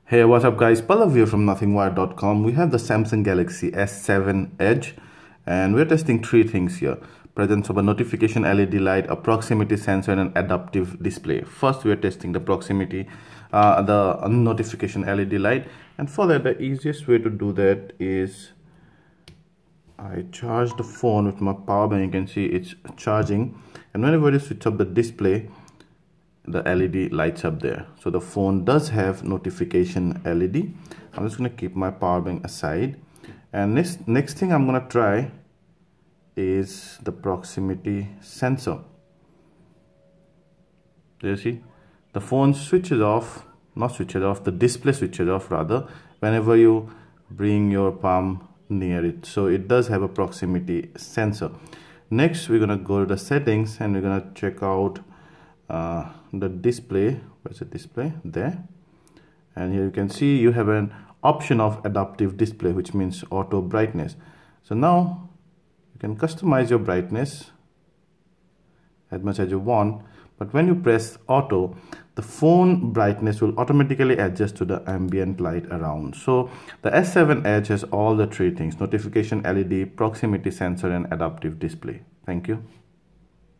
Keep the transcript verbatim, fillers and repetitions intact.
Hey, what's up guys, Pallav here from nothing wire dot com. We have the Samsung Galaxy S seven Edge and we're testing three things here. Presence of a notification L E D light, a proximity sensor and an adaptive display. First we're testing the proximity, uh, the notification L E D light, and for that the easiest way to do that is I charge the phone with my power bank. You can see it's charging, and whenever you switch up the display, the L E D lights up there. So the phone does have notification L E D. I'm just going to keep my power bank aside, and next next thing I'm going to try is the proximity sensor. Do you see the phone switches off, not switches off, the display switches off rather, whenever you bring your palm near it. So it does have a proximity sensor. Next we're going to go to the settings and we're going to check out uh, the display. Where's the display? There. And here you can see you have an option of adaptive display, which means auto brightness. So now you can customize your brightness as much as you want, but when you press auto, the phone brightness will automatically adjust to the ambient light around. So the S seven Edge has all the three things: notification L E D, proximity sensor and adaptive display. Thank you.